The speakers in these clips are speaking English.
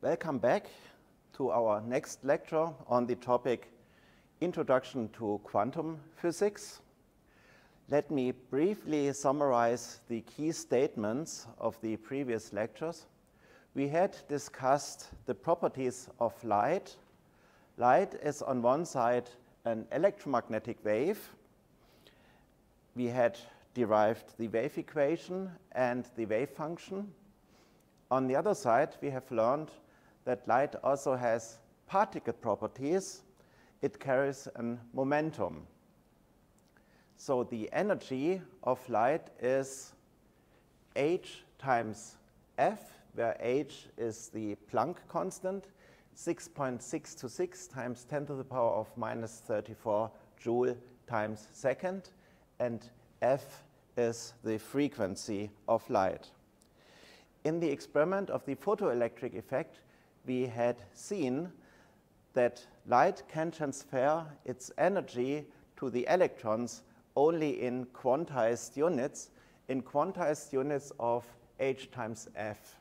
Welcome back to our next lecture on the topic Introduction to Quantum Physics. Let me briefly summarize the key statements of the previous lectures. We had discussed the properties of light. Light is on one side an electromagnetic wave. We had derived the wave equation and the wave function. On the other side, we have learned that light also has particle properties. It carries a momentum. So the energy of light is h times f, where h is the Planck constant, 6.626 times 10 to the power of minus 34 joule times second, and f is the frequency of light. In the experiment of the photoelectric effect, we had seen that light can transfer its energy to the electrons only in quantized units of h times f.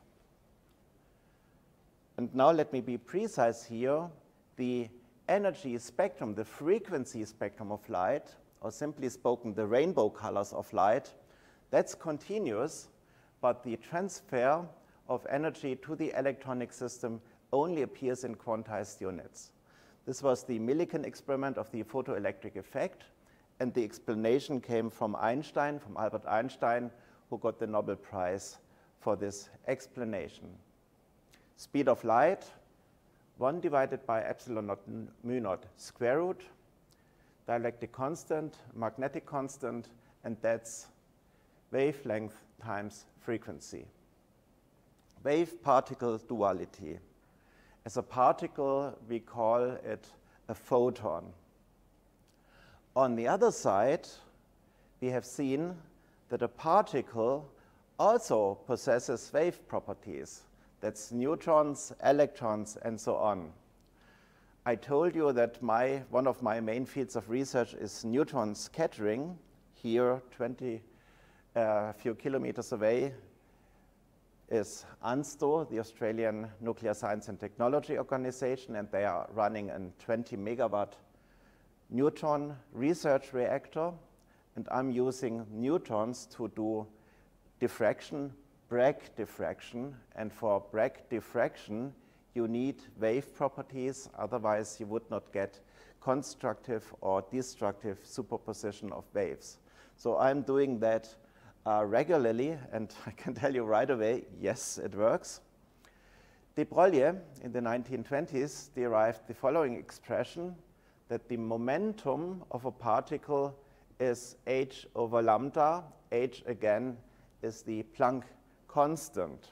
And now let me be precise here. The energy spectrum, the frequency spectrum of light, or simply spoken, the rainbow colors of light, that's continuous, but the transfer of energy to the electronic system only appears in quantized units. This was the Millikan experiment of the photoelectric effect, and the explanation came from Einstein, from Albert Einstein, who got the Nobel Prize for this explanation. Speed of light, 1 divided by epsilon naught mu naught square root, dielectric constant, magnetic constant, and that's wavelength times frequency. Wave-particle duality. As a particle, we call it a photon. On the other side, we have seen that a particle also possesses wave properties. That's neutrons, electrons, and so on. I told you that one of my main fields of research is neutron scattering. Here, a few kilometers away, is ANSTO, the Australian Nuclear Science and Technology Organization, and they are running a 20 megawatt neutron research reactor, and I'm using neutrons to do diffraction, Bragg diffraction, and for Bragg diffraction you need wave properties, otherwise you would not get constructive or destructive superposition of waves. So I'm doing that regularly, and I can tell you right away, yes, it works. De Broglie in the 1920s derived the following expression, that the momentum of a particle is h over lambda. H, again, is the Planck constant.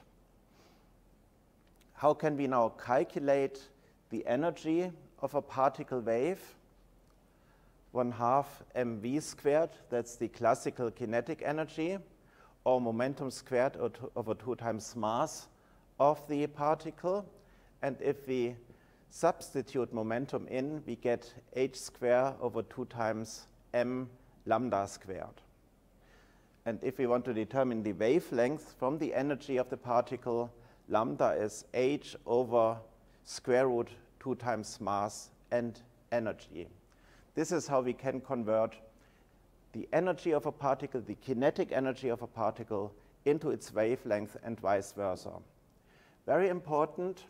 How can we now calculate the energy of a particle wave? 1/2 mv squared, that's the classical kinetic energy, or momentum squared over 2 times mass of the particle. And if we substitute momentum in, we get h squared over 2 times m lambda squared. And if we want to determine the wavelength from the energy of the particle, lambda is h over square root 2 times mass and energy. This is how we can convert the energy of a particle, the kinetic energy of a particle, into its wavelength and vice versa. Very important,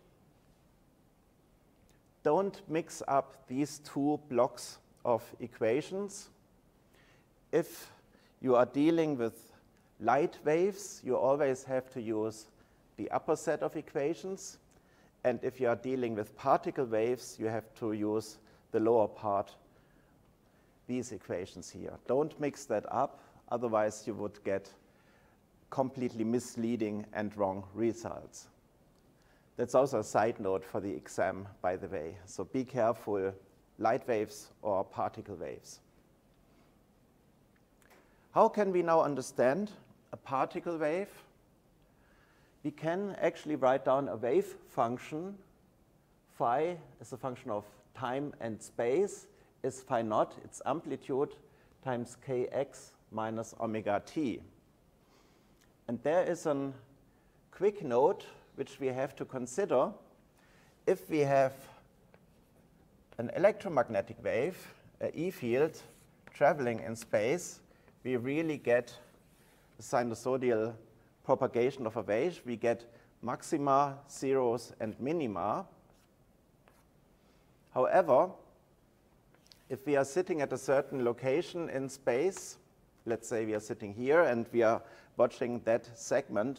don't mix up these two blocks of equations. If you are dealing with light waves, you always have to use the upper set of equations. And if you are dealing with particle waves, you have to use the lower part, these equations here. Don't mix that up, otherwise you would get completely misleading and wrong results. That's also a side note for the exam, by the way. So be careful, light waves or particle waves. How can we now understand a particle wave? We can actually write down a wave function. Phi is a function of time and space, is phi naught, its amplitude, times kx minus omega t. And there is a quick note which we have to consider. if we have an electromagnetic wave, an E field, traveling in space, we really get a sinusoidal propagation of a wave. We get maxima, zeros, and minima. However, if we are sitting at a certain location in space, let's say we are sitting here and we are watching that segment,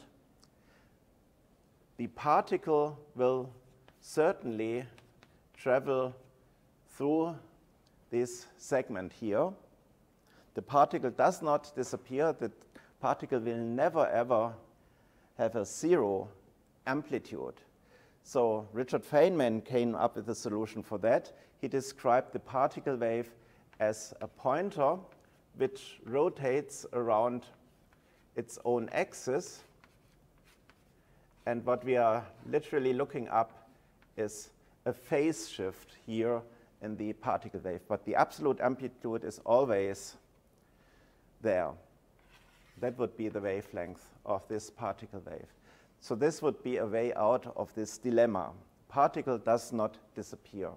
the particle will certainly travel through this segment here. The particle does not disappear. The particle will never ever have a zero amplitude. So Richard Feynman came up with a solution for that. He described the particle wave as a pointer which rotates around its own axis. And what we are literally looking up is a phase shift here in the particle wave. But the absolute amplitude is always there. That would be the wavelength of this particle wave. So this would be a way out of this dilemma. Particle does not disappear.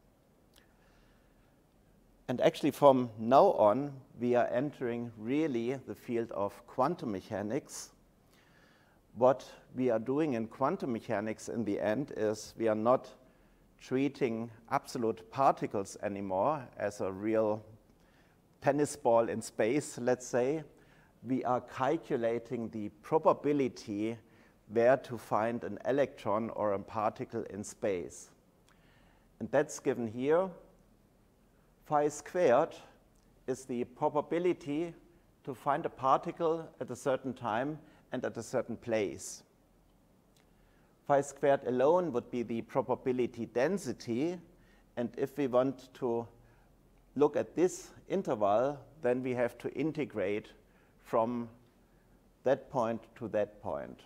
And actually from now on, we are entering really the field of quantum mechanics. What we are doing in quantum mechanics in the end is we are not treating absolute particles anymore as a real tennis ball in space, let's say. We are calculating the probability where to find an electron or a particle in space. And that's given here. Phi squared is the probability to find a particle at a certain time and at a certain place. Phi squared alone would be the probability density, and if we want to look at this interval, then we have to integrate from that point to that point.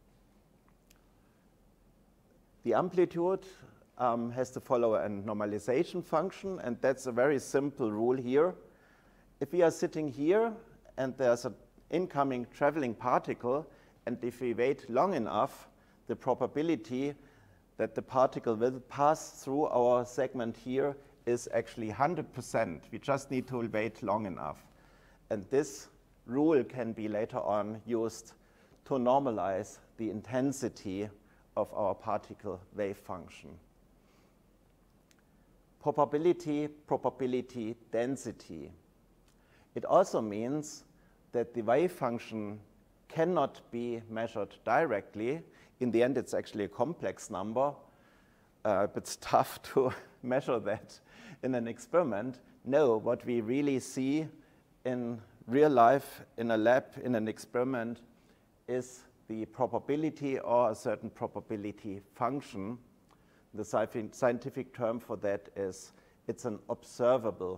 The amplitude has to follow a normalization function, and that's a very simple rule here. If we are sitting here and there's an incoming traveling particle, and if we wait long enough, the probability that the particle will pass through our segment here is actually 100%. We just need to wait long enough. And this rule can be later on used to normalize the intensity of our particle wave function. Probability, probability, density. It also means that the wave function cannot be measured directly. In the end, it's actually a complex number, but it's tough to measure that in an experiment. No, what we really see in real life, in a lab, in an experiment, is the probability or a certain probability function. The scientific term for that is it's an observable.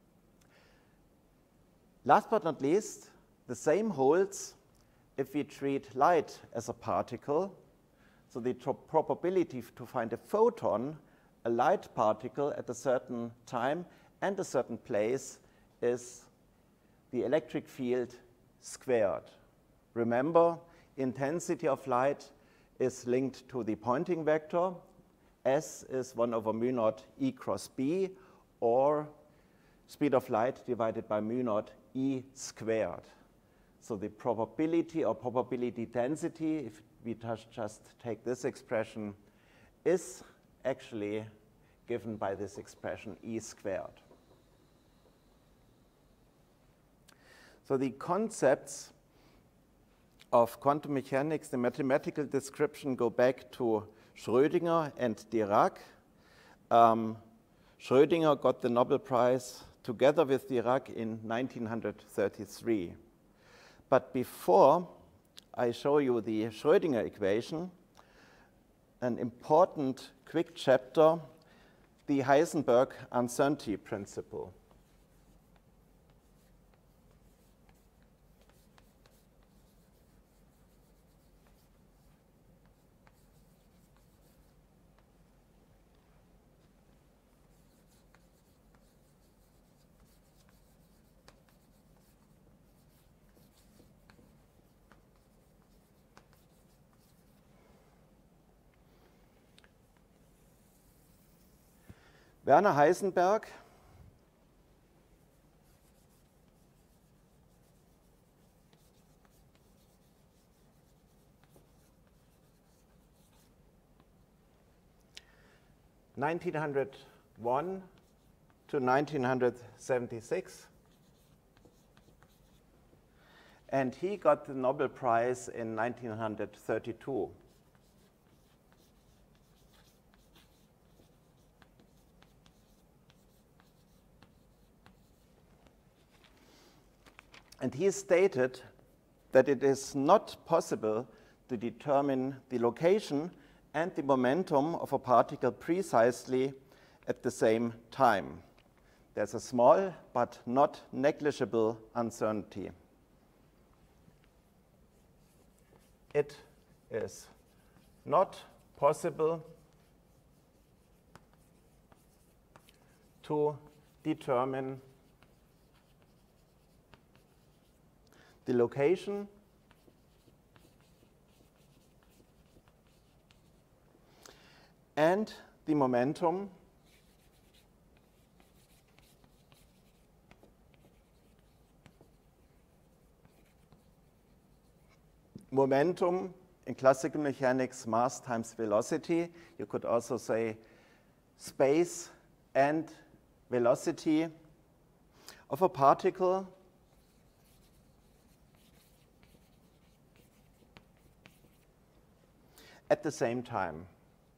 Last but not least, the same holds if we treat light as a particle. So the probability to find a photon, a light particle at a certain time and a certain place, is the electric field squared. Remember, intensity of light is linked to the Poynting vector. S is 1 over mu naught E cross B, or speed of light divided by mu naught E squared. So the probability or probability density, if we just take this expression, is actually given by this expression E squared. So the concepts of quantum mechanics, the mathematical description, go back to Schrödinger and Dirac. Schrödinger got the Nobel Prize together with Dirac in 1933. But before I show you the Schrödinger equation, an important quick chapter, the Heisenberg uncertainty principle. Werner Heisenberg (1901 to 1976), and he got the Nobel Prize in 1932. And he stated that it is not possible to determine the location and the momentum of a particle precisely at the same time. There's a small but not negligible uncertainty. It is not possible to determine the location and the momentum in classical mechanics, mass times velocity. You could also say space and velocity of a particle at the same time.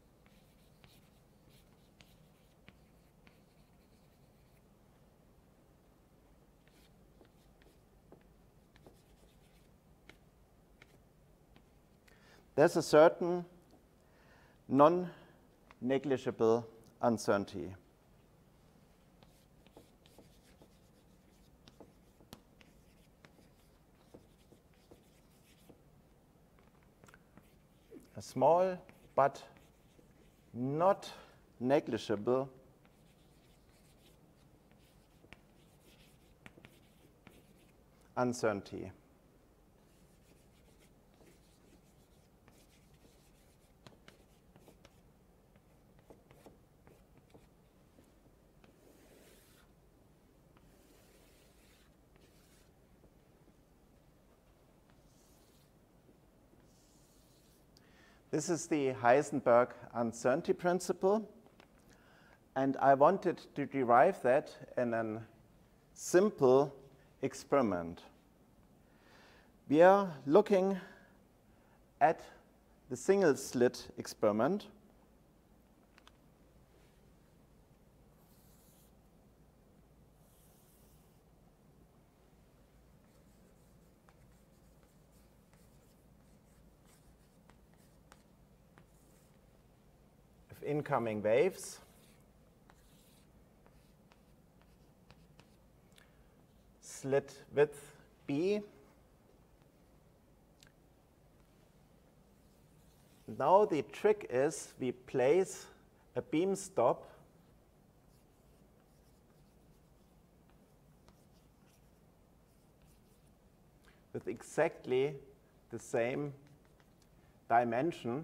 There's a certain non-negligible uncertainty. A small but not negligible uncertainty. This is the Heisenberg uncertainty principle, and I wanted to derive that in a simple experiment. We are looking at the single slit experiment. Incoming waves, slit width B. Now the trick is we place a beam stop with exactly the same dimension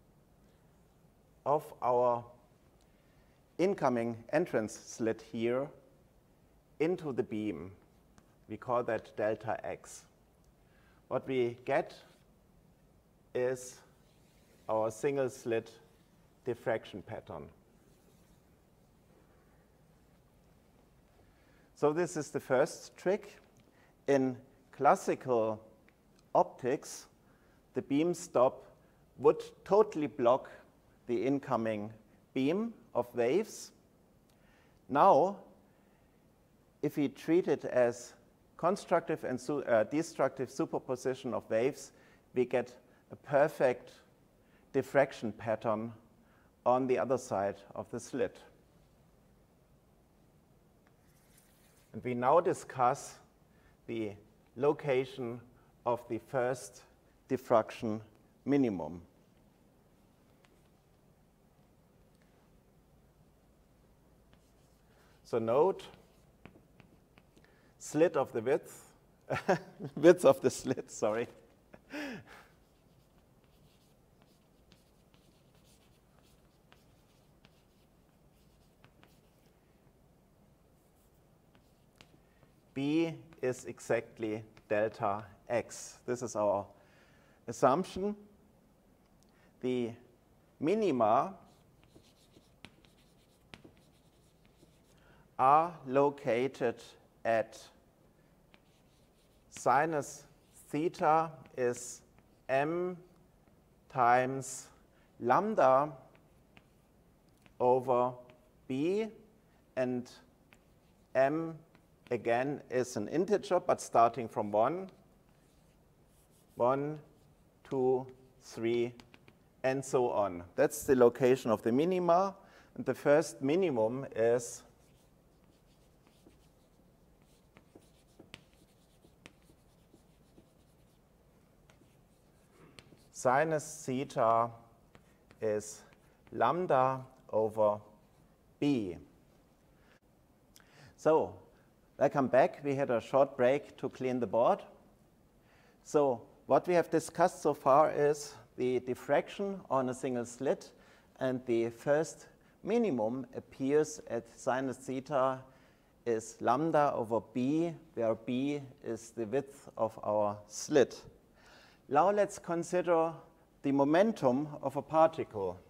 of our incoming entrance slit here into the beam. We call that delta X. What we get is our single slit diffraction pattern. So this is the first trick. In classical optics, the beam stop would totally block the incoming beam of waves. Now, if we treat it as constructive and destructive superposition of waves, we get a perfect diffraction pattern on the other side of the slit. And we now discuss the location of the first diffraction minimum. So note, slit of the width, width of the slit, sorry. B is exactly delta x. This is our assumption. The minima are located at sinus theta is m times lambda over b, and m again is an integer, but starting from 1, 1, 2, 3, and so on. That's the location of the minima, and the first minimum is sinus theta is lambda over b. So, welcome back. We had a short break to clean the board. So, what we have discussed so far is the diffraction on a single slit, and the first minimum appears at sinus theta is lambda over b, where b is the width of our slit. Now let's consider the momentum of a particle.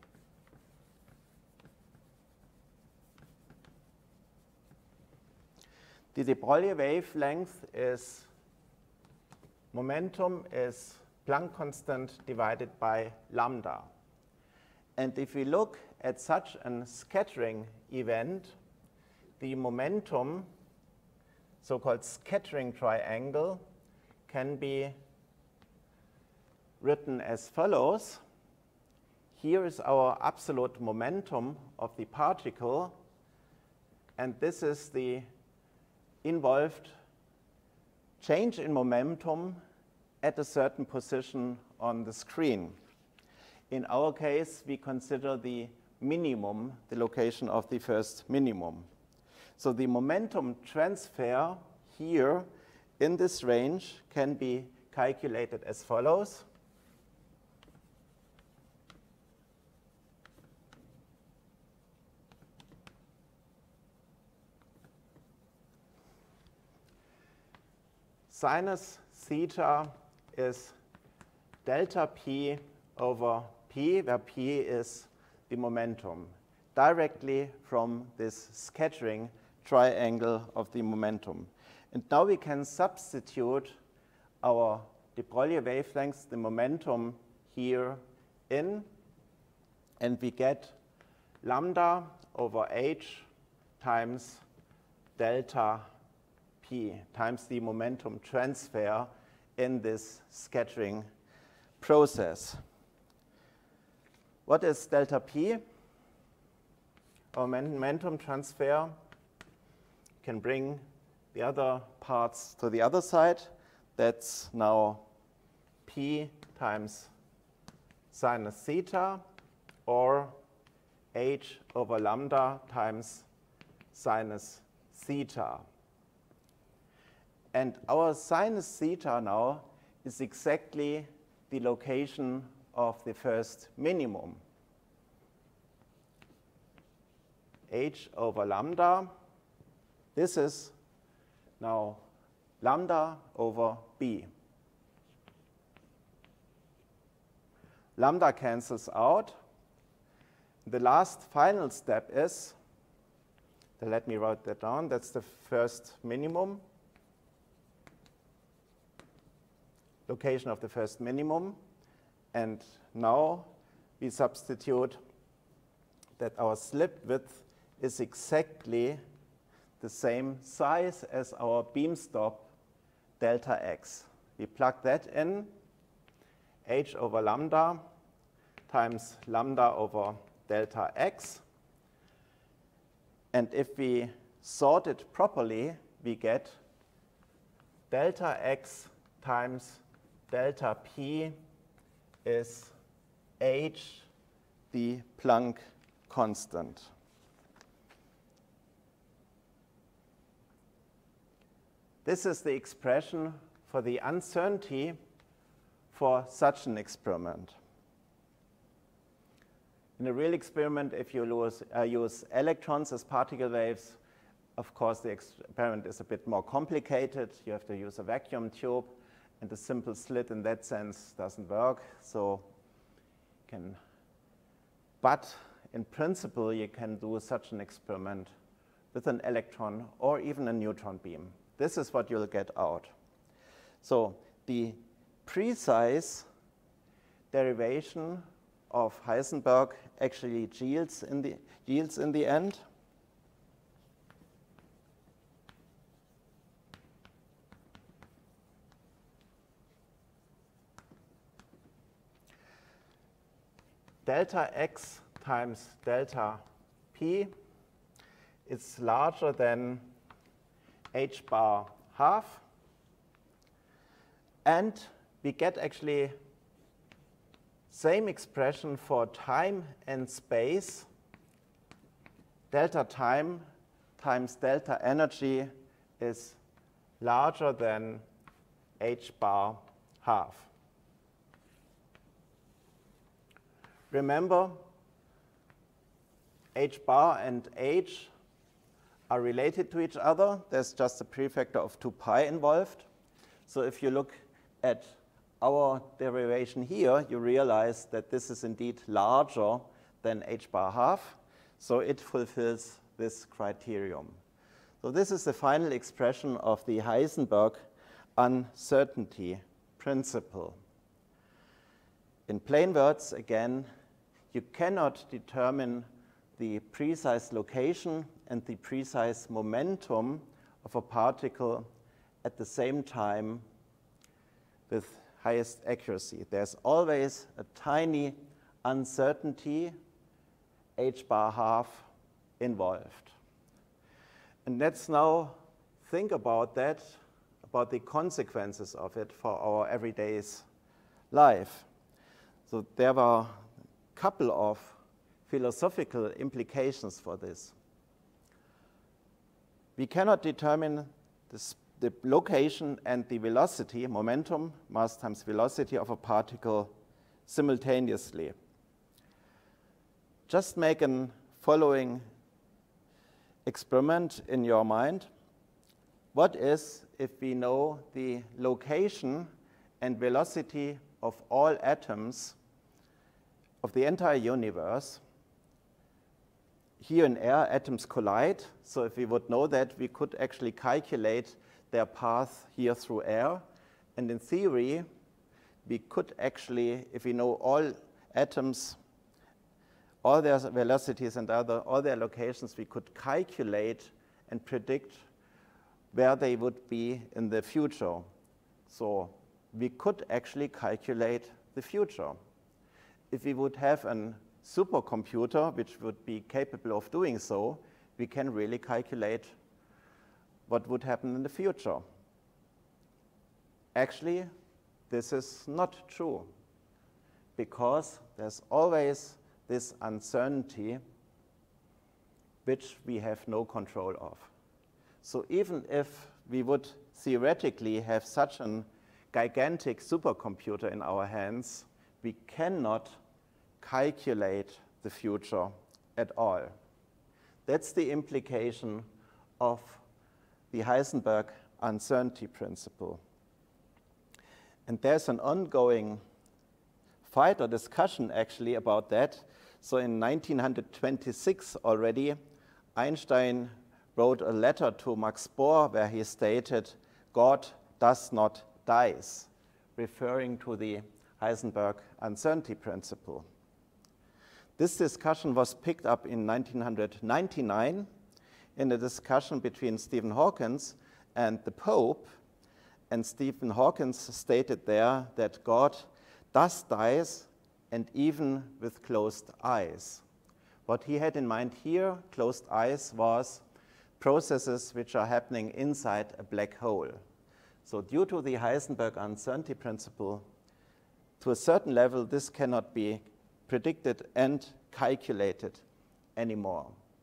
The de Broglie wavelength is, momentum is Planck constant divided by lambda. And if we look at such a scattering event, the momentum, so-called scattering triangle, can be written as follows. Here is our absolute momentum of the particle, and this is the involved change in momentum at a certain position on the screen. In our case, we consider the minimum, the location of the first minimum. So the momentum transfer here in this range can be calculated as follows. Sinus theta is delta p over p, where p is the momentum, directly from this scattering triangle of the momentum. And now we can substitute our de Broglie wavelengths, the momentum here in, and we get lambda over h times delta p times the momentum transfer in this scattering process. What is delta p? Our momentum transfer can bring the other parts to the other side. That's now p times sinus theta, or h over lambda times sinus theta. And our sinus theta now is exactly the location of the first minimum. H over lambda, this is now lambda over b. Lambda cancels out. The last final step is, let me write that down, that's the first minimum. Location of the first minimum, and now we substitute that our slip width is exactly the same size as our beam stop delta x. We plug that in, h over lambda times lambda over delta x, and if we sort it properly, we get delta x times delta p is h, the Planck constant. This is the expression for the uncertainty for such an experiment. In a real experiment, if you use electrons as particle waves, of course, the experiment is a bit more complicated. You have to use a vacuum tube, and a simple slit in that sense doesn't work. So but in principle, you can do such an experiment with an electron or even a neutron beam. This is what you'll get out. So the precise derivation of Heisenberg actually yields in the end. Delta x times delta p is larger than h bar half. And we get actually same expression for time and space. Delta time times delta energy is larger than h bar half. Remember, h bar and h are related to each other. There's just a prefactor of 2 pi involved. So if you look at our derivation here, you realize that this is indeed larger than h bar half. So it fulfills this criterion. So this is the final expression of the Heisenberg uncertainty principle. In plain words, again, you cannot determine the precise location and the precise momentum of a particle at the same time with highest accuracy. There's always a tiny uncertainty, h bar half, involved. And let's now think about that, about the consequences of it for our everyday life. So there were a couple of philosophical implications for this. We cannot determine the location and the velocity, momentum, mass times velocity of a particle simultaneously. Just make a following experiment in your mind. What is if we know the location and velocity of all atoms of the entire universe? Here in air, atoms collide. So if we would know that, we could actually calculate their path here through air. And in theory, we could actually, if we know all atoms, all their velocities and all their locations, we could calculate and predict where they would be in the future. So we could actually calculate the future. If we would have a supercomputer which would be capable of doing so, we can really calculate what would happen in the future. Actually, this is not true, because there's always this uncertainty which we have no control of. So even if we would theoretically have such a gigantic supercomputer in our hands, we cannot calculate the future at all. That's the implication of the Heisenberg uncertainty principle. And there's an ongoing fight or discussion actually about that. So in 1926 already, Einstein wrote a letter to Max Bohr where he stated, "God does not dies," referring to the Heisenberg uncertainty principle. This discussion was picked up in 1999 in a discussion between Stephen Hawking and the Pope. And Stephen Hawking stated there that God does dies, and even with closed eyes. What he had in mind here, closed eyes, was processes which are happening inside a black hole. So due to the Heisenberg uncertainty principle, to a certain level, this cannot be predicted and calculated anymore.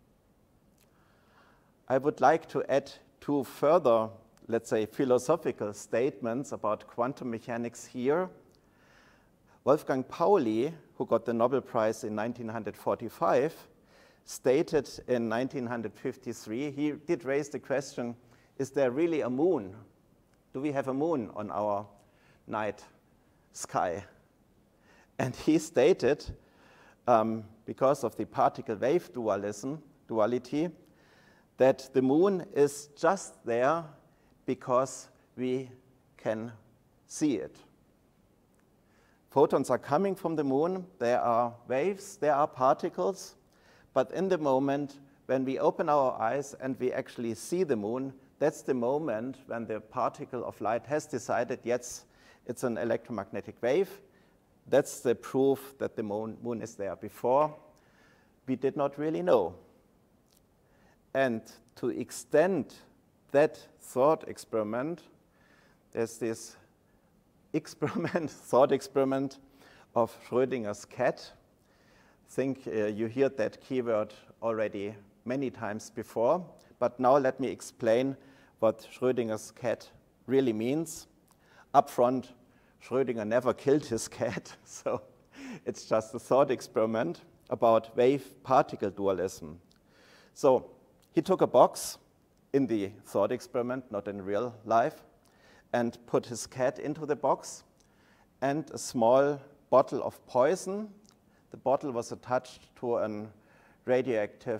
I would like to add 2 further, let's say, philosophical statements about quantum mechanics here. Wolfgang Pauli, who got the Nobel Prize in 1945, stated in 1953, he did raise the question, is there really a moon? Do we have a moon on our night sky? And he stated, because of the particle-wave duality, that the moon is just there because we can see it. Photons are coming from the moon, there are waves, there are particles, but in the moment when we open our eyes and we actually see the moon, that's the moment when the particle of light has decided, yes, it's an electromagnetic wave. That's the proof that the moon is there. Before, we did not really know. And to extend that thought experiment, there's this thought experiment of Schrödinger's cat. I think you heard that keyword already many times before, but now let me explain what Schrödinger's cat really means. Up front, Schrödinger never killed his cat, so it's just a thought experiment about wave-particle dualism. So he took a box in the thought experiment, not in real life, and put his cat into the box and a small bottle of poison. The bottle was attached to a radioactive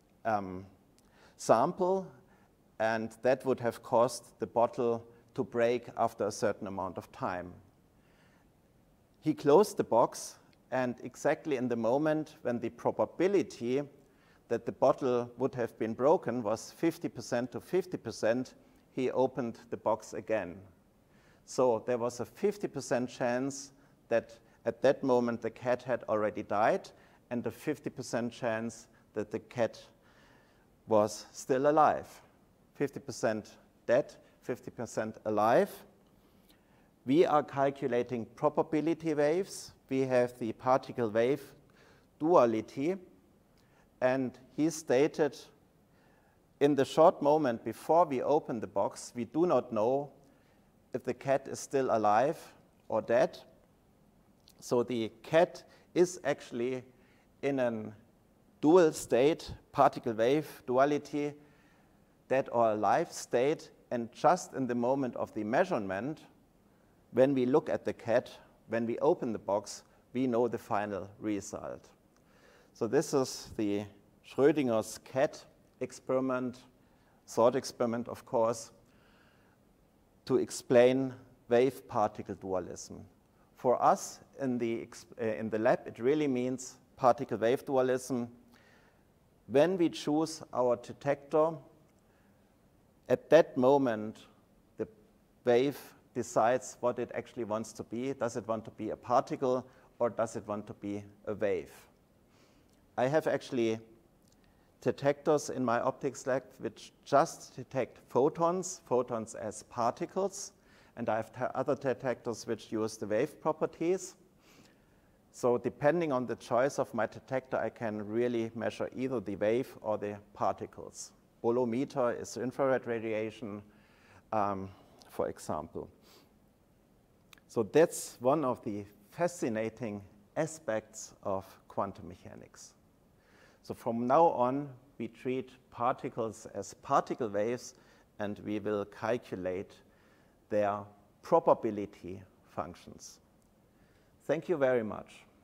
sample, and that would have caused the bottle to break after a certain amount of time. He closed the box, and exactly in the moment when the probability that the bottle would have been broken was 50% to 50%, he opened the box again. So there was a 50% chance that at that moment the cat had already died, and a 50% chance that the cat was still alive. 50% dead, 50% alive. We are calculating probability waves. We have the particle-wave duality, and he stated, in the short moment before we open the box, we do not know if the cat is still alive or dead. So the cat is actually in a dual state, particle-wave duality, dead or alive state, and just in the moment of the measurement, when we look at the cat, when we open the box, we know the final result. So this is the Schrödinger's cat experiment, thought experiment, of course, to explain wave-particle dualism. For us in the lab, it really means particle-wave dualism. When we choose our detector, at that moment, the wave decides what it actually wants to be. Does it want to be a particle, or does it want to be a wave? I have actually detectors in my optics lab which just detect photons as particles, and I have other detectors which use the wave properties. So depending on the choice of my detector, I can really measure either the wave or the particles. Bolometer is infrared radiation, for example. So that's one of the fascinating aspects of quantum mechanics. So from now on, we treat particles as particle waves, and we will calculate their probability functions. Thank you very much.